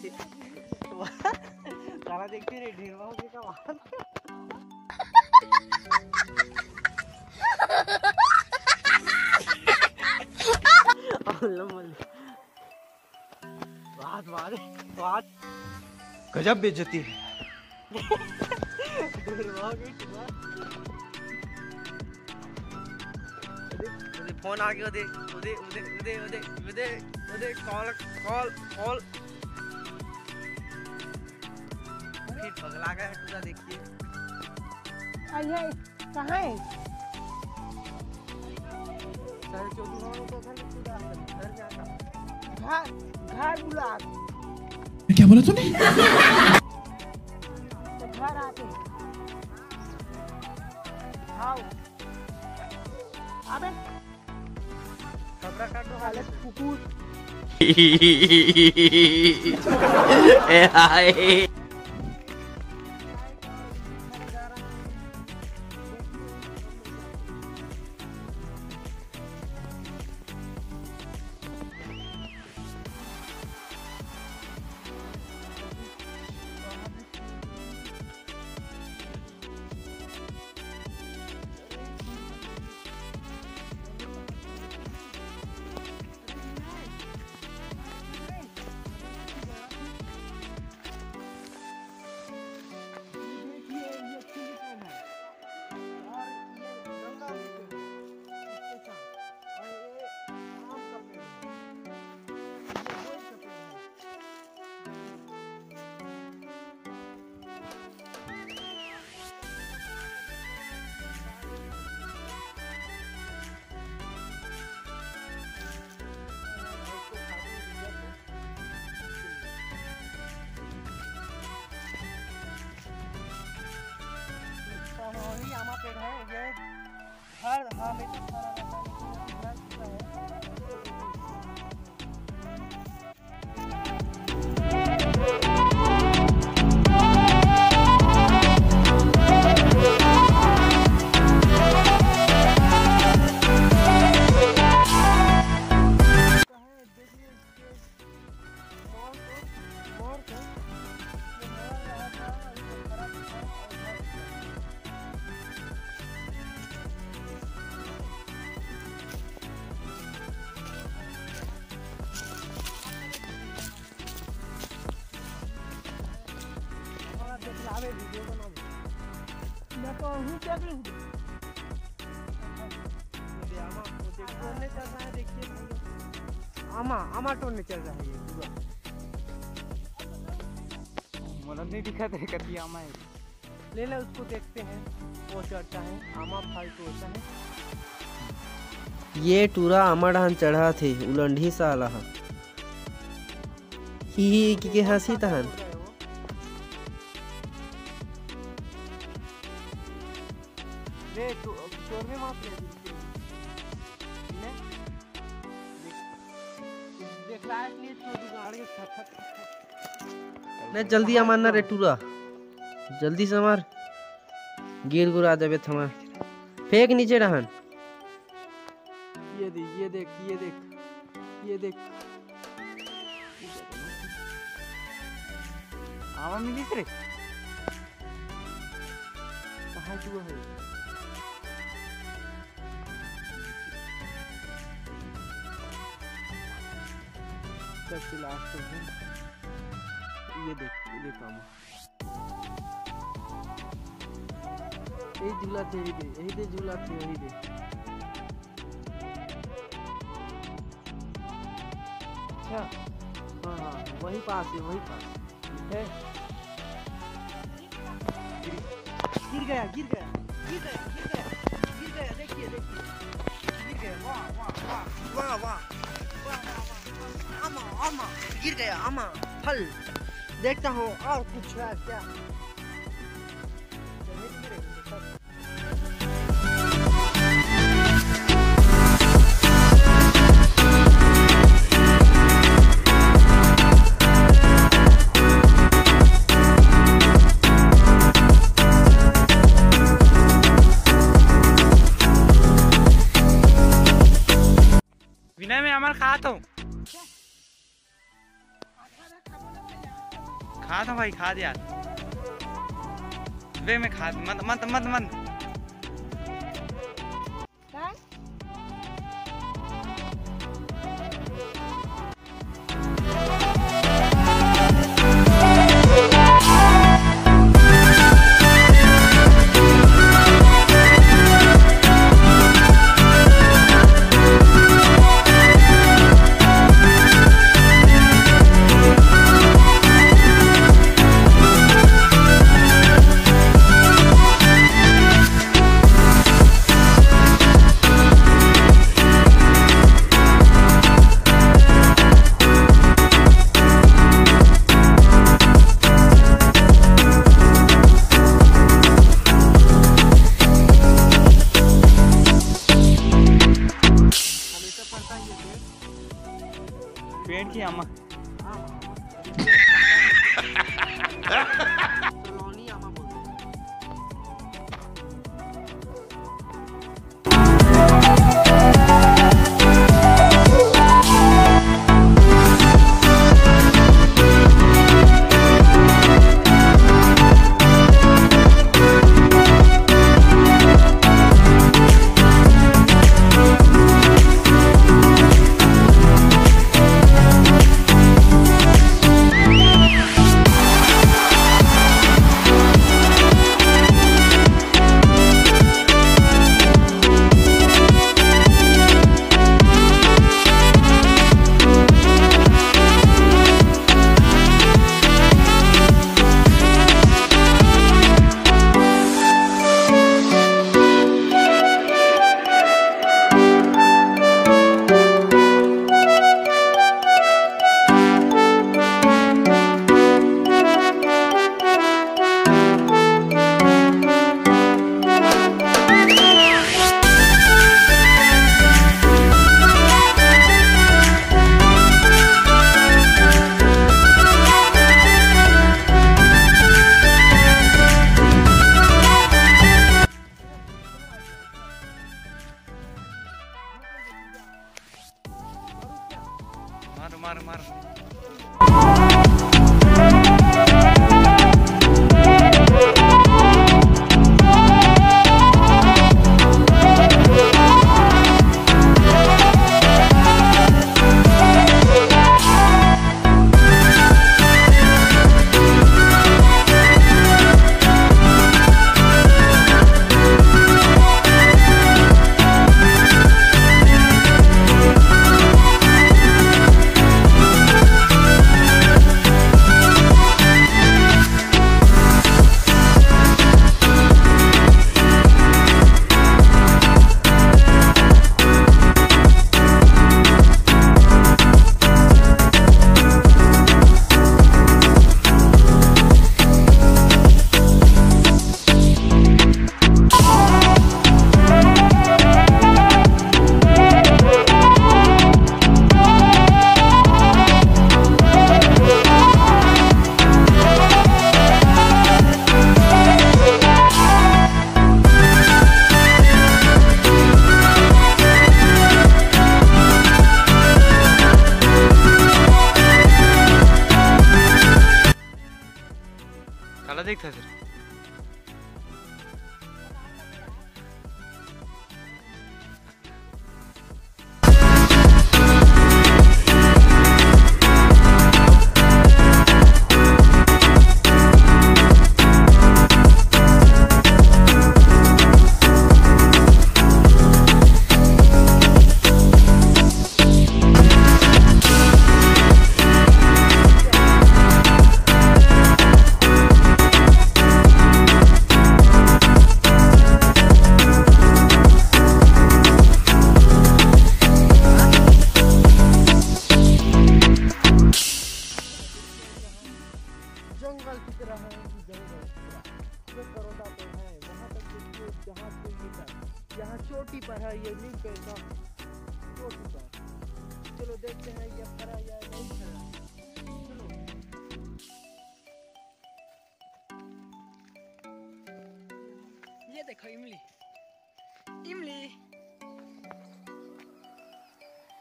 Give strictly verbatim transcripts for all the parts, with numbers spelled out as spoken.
तारा देखती रे ढेर के का बात बात बात बात गजब बेइज्जती है। फोन आ गया, उदे उदे उदे उदे उदे उदे उदे कॉल कॉल कॉल फिर पगला गया पूरा। देखिए आइए कहाँ है? सर चौधरी को घर पूरा घर जाता घर घर बुला क्या बोला तूने? तो घर आते आओ अबे कपड़ा काट दो हालत कुकुर ए हाय आमा पेड़ है ये हर हाँ में तो सारा रहता है। मैं तो हूँ क्या भी हूँ टोरने चल रहा है। देखिए आमा आमा टोरने चल रहा है ये पूरा। मतलब नहीं दिखा तेरे कभी आमा है। ले ले उसको देखते हैं वो चढ़ता है आमा फालतू होता है। ये टूरा आमा डान चढ़ा थे उलंढी साला ही ही की के हंसी तहन रे टोरने मार ले देख रहा है इसलिए छोटी गाड़ी के खट खट नहीं जल्दी अमारना रे टूरा जल्दी से मार गिर गुरा जाबे थमा फेंक नीचे रहन। ये देख ये देख ये देख ये देख आमा मिली रे कहाँ चुआ है। सबसे लास्ट है ये देख ये देख आमा यही झूला थे यही दे यही दे झूला थे यही दे। अच्छा हाँ हाँ वही पास है वही पास है। गिर गया गिर गया गिर गया गिर गया गिर गया देखिए देखिए गिर गया। वाह वाह वाह वाह वाह वाह आमा आमा गिर गया आमा फल। देखता हूँ और कुछ है क्या। विनय में हमार खाता हूँ। खा दो भाई, खा दे यार। वे में खा मत मत मत मत पेड़ की अम्मा सोलोनी आमा बोलते हैं। मारो मारो मारो। काला देखता सर। जंगल की तरह है, जंगल की तरह। ये करोंदा तो है, वहाँ तक देखिए, जहाँ से ये तक, यहाँ चोटी पर है ये नीम पेड़ का, चोटी पर। चलो देखते हैं ये फरा या नहीं फरा। चलो। ये देखो इमली, इमली।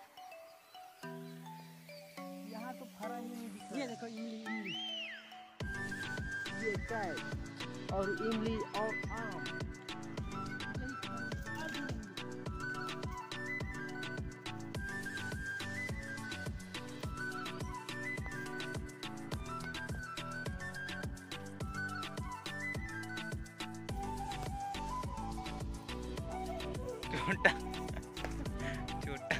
यहाँ तो फरा ही नहीं दिख रहा। ये देखो इमली, इमली। कैट और इमली और आम। छोटा छोटा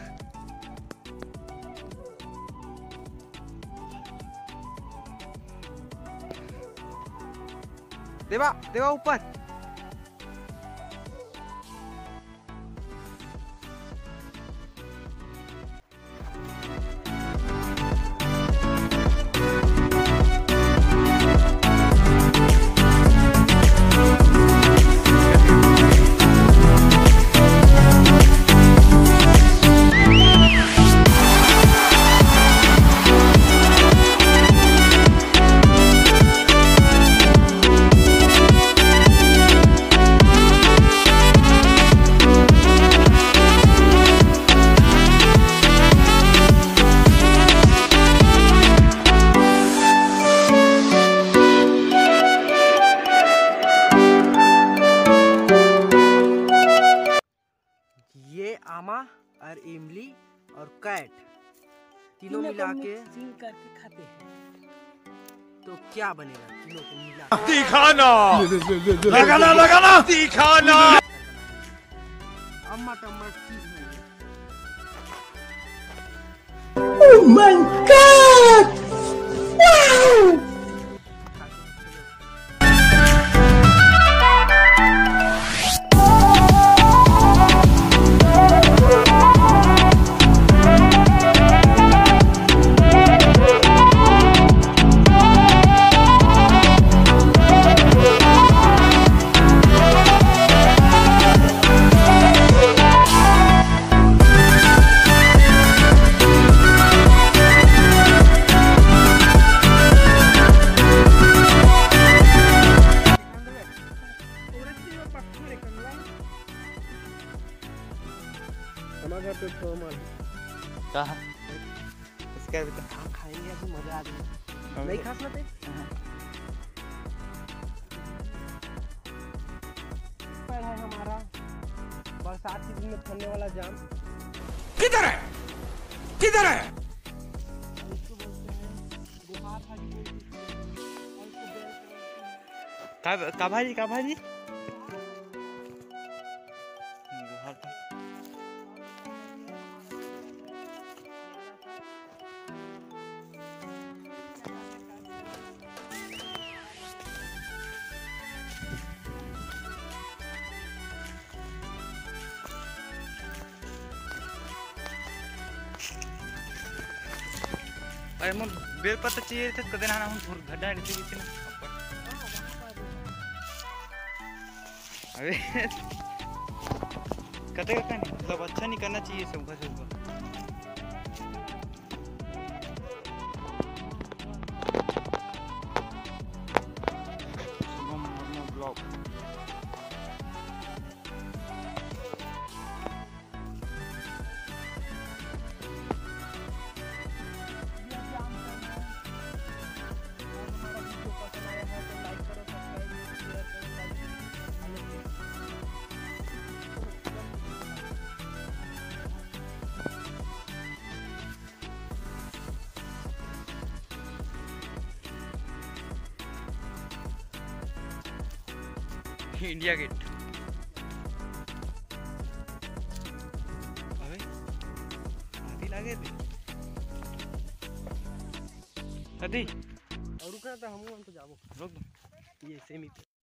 देवा देवा ऊपर। ये आमा और इमली और कैट तीनों मिला के करके खाते हैं तो क्या बनेगा? तीनों को मिला दिखाना लगाना लगाना दिखाना। अम्मा टम्मा चीज है। Oh my God! Wow! हमारे घर पे थोड़ा मार कहा इसका भी तो हम खाएंगे अभी मजा आ जाएगा। नहीं खा सकते? पर है हमारा बरसात के दिन में फलने वाला जाम। किधर है किधर है? इसको बोलते हैं गुहार भाजी बोलते हैं। और इसको बेल बोलते हैं। का का भाजी का भाजी गुहार भाजी। अरे मोर बेल पत्ता चाहिए था कदे ना हम थोड़ा गड्ढा रहती थी ना अबे कते का नहीं मतलब अच्छा नहीं करना चाहिए सब का सब Shubham Verma blog. India Gate अबे आदि लागे थे आदि और रुकना तो हम हम तो जाबो रोक दो ये सेमी